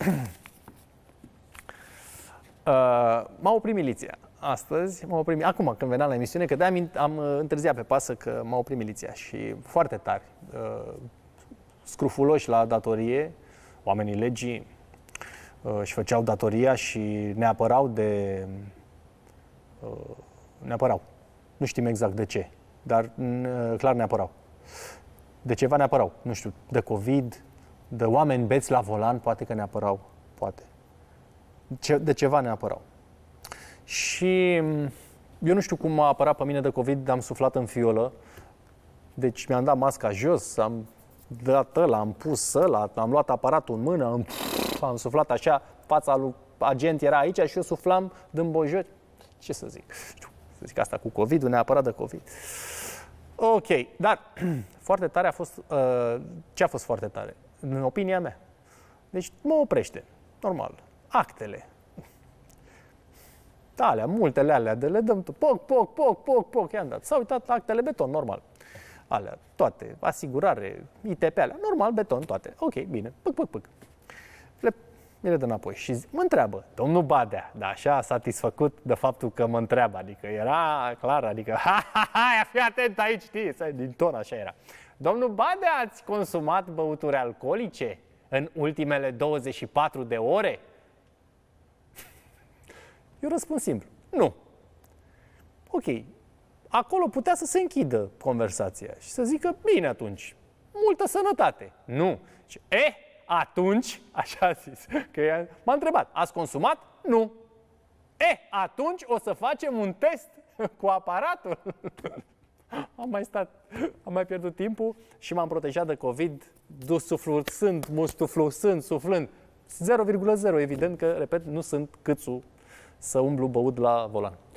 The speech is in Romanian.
M-a oprit miliția. Astăzi m-a oprit, acum când veneam la emisiune, că de-aia am întârziat pe pasă, că m-a oprit miliția și foarte tari, scrufuloși la datorie, oamenii legii își făceau datoria și ne apărau ne apărau. Nu știm exact de ce, dar clar ne apărau. De ceva ne apărau, nu știu, de COVID, de oameni beți la volan, poate că ne apărau, poate. De ceva ne apărau. Și eu nu știu cum m-a apărat pe mine de COVID, am suflat în fiolă, deci mi-am dat masca jos, am dat ăla, am pus ăla, am luat aparatul în mână, am suflat așa, fața lui agent era aici și eu suflam din bojori. Ce să zic? Să zic asta cu COVID-ul, neapărat de COVID. Ok, dar foarte tare a fost, ce a fost foarte tare? În opinia mea. Deci mă oprește, normal, actele. Alea, multele alea, de le dăm poc, i-am dat. S-au uitat la actele beton, normal. Alea, toate, asigurare, ITP alea, normal, beton, toate. Ok, bine, pâc. Mi le dă înapoi și mă întreabă, domnul Badea, dar așa satisfăcut de faptul că mă întreabă, adică era clar, adică, fii atent aici, știi, din ton așa era. Domnul Badea, ați consumat băuturi alcoolice în ultimele 24 de ore? Eu răspund simplu, nu. Ok, acolo putea să se închidă conversația și să zică, bine atunci, multă sănătate. Nu. Atunci, așa a zis, că m-a întrebat, ați consumat? Nu. Atunci o să facem un test cu aparatul. Am mai pierdut timpul și m-am protejat de COVID, suflând, suflând. 0,0, evident că, repet, nu sunt câțu să umblu băut la volan.